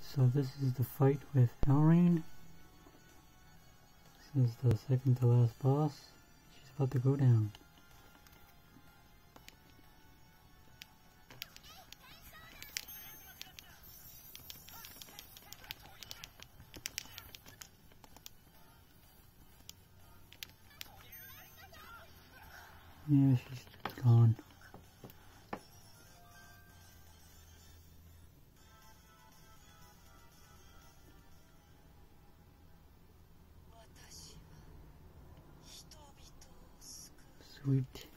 So this is the fight with Elraine. This is the second to last boss. She's about to go down. Yeah, she's gone. Sweet.